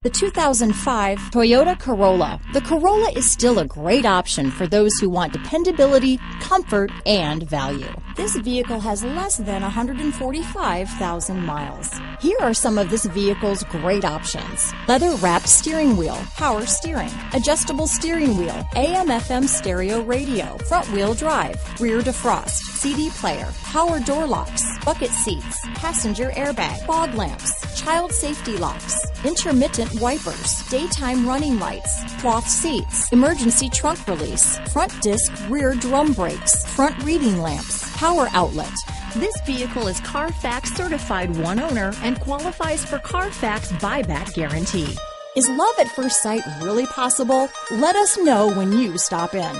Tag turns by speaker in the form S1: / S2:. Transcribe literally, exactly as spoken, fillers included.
S1: The two thousand five Toyota Corolla. The Corolla is still a great option for those who want dependability, comfort, and value. This vehicle has less than one hundred forty-five thousand miles. Here are some of this vehicle's great options: leather-wrapped steering wheel, power steering, adjustable steering wheel, A M F M stereo radio, front-wheel drive, rear defrost, C D player, power door locks, bucket seats, passenger airbag, fog lamps, child safety locks, intermittent wipers, daytime running lights, cloth seats, emergency trunk release, front disc rear drum brakes, front reading lamps, power outlet. This vehicle is Carfax certified one owner and qualifies for Carfax buyback guarantee. Is love at first sight really possible? Let us know when you stop in.